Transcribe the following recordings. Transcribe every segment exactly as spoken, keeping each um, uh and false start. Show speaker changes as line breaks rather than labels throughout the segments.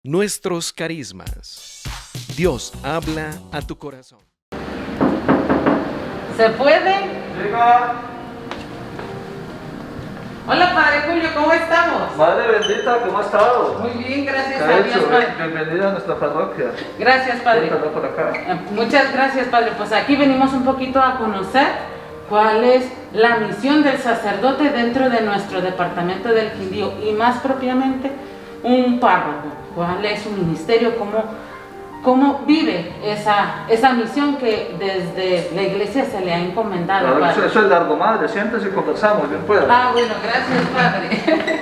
Nuestros carismas. Dios habla a tu corazón.
¿Se puede?
Llega.
Hola, Padre Julio, ¿cómo estamos?
Madre bendita, ¿cómo ha estado?
Muy bien, gracias
¿Qué
a
ha
Dios,
hecho?
Padre.
Bienvenida a nuestra parroquia.
Gracias, Padre.
Cuéntalo por acá.
Eh, Muchas gracias, Padre. Pues aquí venimos un poquito a conocer cuál es la misión del sacerdote dentro de nuestro departamento del Quindío y más propiamente un párroco. ¿Cuál es su ministerio? ¿Cómo, cómo vive esa, esa misión que desde la iglesia se le ha encomendado?
Claro,
Padre?
eso, eso es largo, madre. Siéntese y conversamos, bien pueda.
Ah, bueno, gracias, Padre.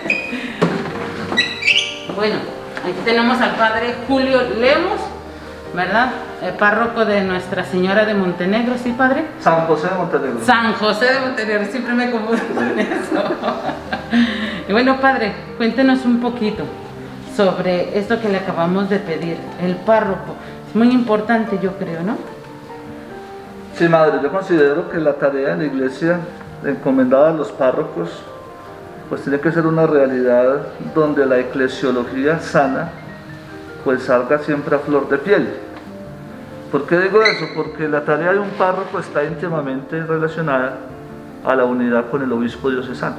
Bueno, aquí tenemos al Padre Julio Lemos, ¿verdad? El párroco de Nuestra Señora de Montenegro, ¿sí, Padre?
San José de Montenegro.
San José de Montenegro, siempre me confundo con eso. Y bueno, Padre, cuéntenos un poquito sobre esto que le acabamos de pedir, el párroco. Es muy importante, yo creo, ¿no?
Sí, madre, yo considero que la tarea de la iglesia encomendada a los párrocos pues tiene que ser una realidad donde la eclesiología sana pues salga siempre a flor de piel. ¿Por qué digo eso? Porque la tarea de un párroco está íntimamente relacionada a la unidad con el obispo diocesano.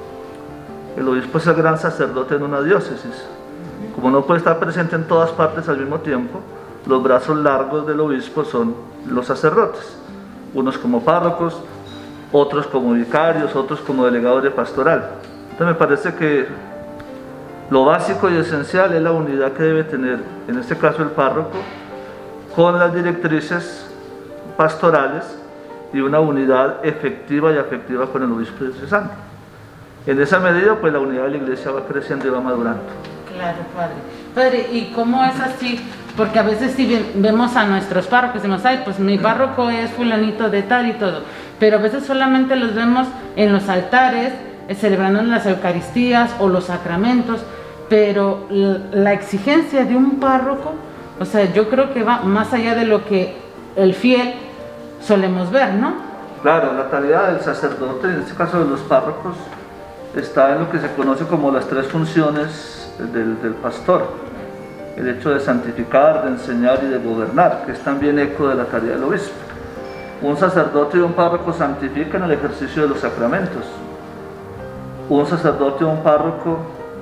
El obispo es el gran sacerdote en una diócesis. Como no puede estar presente en todas partes al mismo tiempo, los brazos largos del obispo son los sacerdotes, unos como párrocos, otros como vicarios, otros como delegados de pastoral. Entonces me parece que lo básico y esencial es la unidad que debe tener, en este caso el párroco, con las directrices pastorales y una unidad efectiva y afectiva con el obispo diocesano. En esa medida, pues la unidad de la iglesia va creciendo y va madurando.
Claro, Padre. Padre, ¿y cómo es así? Porque a veces sí vemos a nuestros párrocos y decimos, ay, pues mi párroco es fulanito de tal y todo, pero a veces solamente los vemos en los altares, eh, celebrando las Eucaristías o los sacramentos, pero la exigencia de un párroco, o sea, yo creo que va más allá de lo que el fiel solemos ver, ¿no?
Claro, la tarea del sacerdote, en este caso de los párrocos, está en lo que se conoce como las tres funciones del, del pastor. El hecho de santificar, de enseñar y de gobernar, que es también eco de la tarea del obispo. Un sacerdote y un párroco santifican el ejercicio de los sacramentos. Un sacerdote o un párroco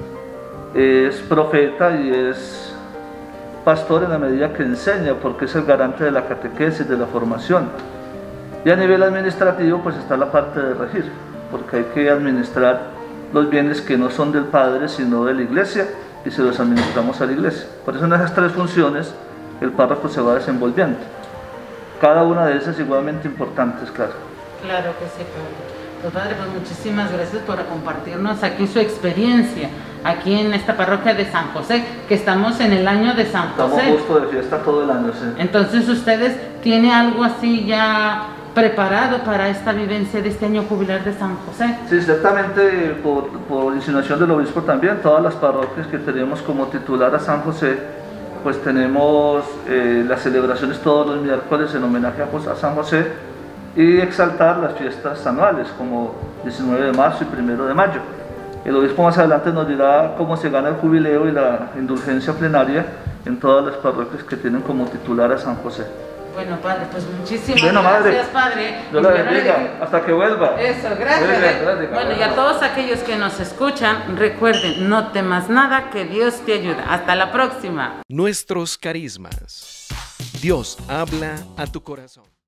es profeta y es pastor en la medida que enseña, porque es el garante de la catequesis, de la formación. Y a nivel administrativo pues está la parte de regir, porque hay que administrar los bienes que no son del Padre sino de la iglesia y se los administramos a la iglesia. Por eso en esas tres funciones el párroco se va desenvolviendo. Cada una de esas igualmente importantes, claro.
Claro que sí, Padre. Pues Padre, pues muchísimas gracias por compartirnos aquí su experiencia, aquí en esta parroquia de San José, que estamos en el año de San José.
Estamos justo de fiesta todo el año, sí.
Entonces, ¿ustedes tienen algo así ya preparado para esta vivencia de este año jubilar de San José?
Sí, ciertamente por, por insinuación del obispo también, todas las parroquias que tenemos como titular a San José, pues tenemos eh, las celebraciones todos los miércoles en homenaje a, a San José y exaltar las fiestas anuales como diecinueve de marzo y primero de mayo. El obispo más adelante nos dirá cómo se gana el jubileo y la indulgencia plenaria en todas las parroquias que tienen como titular a San José.
Bueno, Padre, pues muchísimas
bueno,
gracias,
madre,
Padre.
Dios la bendiga, hasta que vuelva.
Eso, gracias.
Bien, gracias.
Bueno, y a todos aquellos que nos escuchan, recuerden, no temas nada, que Dios te ayuda. Hasta la próxima.
Nuestros carismas. Dios habla a tu corazón.